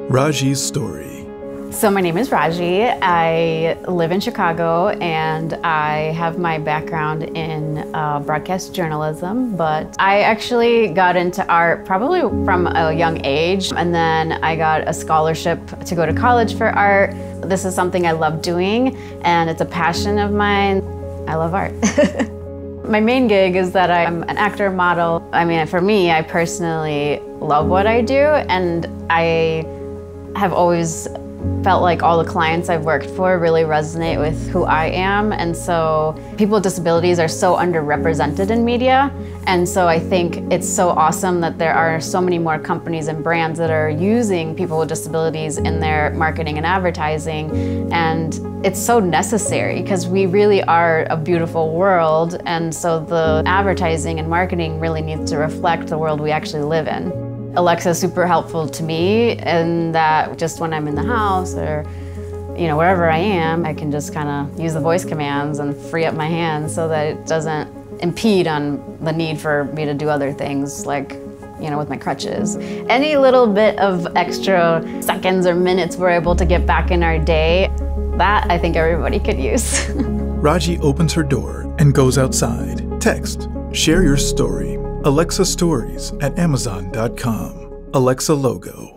Raji's story. So my name is Raji. I live in Chicago and I have my background in broadcast journalism, but I actually got into art probably from a young age, and then I got a scholarship to go to college for art. This is something I love doing and it's a passion of mine. I love art. My main gig is that I'm an actor, model. I mean, for me, I personally love what I do, and I have always felt like all the clients I've worked for really resonate with who I am. And so people with disabilities are so underrepresented in media. And so I think it's so awesome that there are so many more companies and brands that are using people with disabilities in their marketing and advertising. And it's so necessary because we really are a beautiful world. And so the advertising and marketing really needs to reflect the world we actually live in. Alexa is super helpful to me in that just when I'm in the house or wherever I am, I can just kind of use the voice commands and free up my hands so that it doesn't impede on the need for me to do other things like with my crutches. Any little bit of extra seconds or minutes we're able to get back in our day, that I think everybody could use. Raji opens her door and goes outside. Text, share your story. Alexa Stories at Amazon.com. Alexa logo.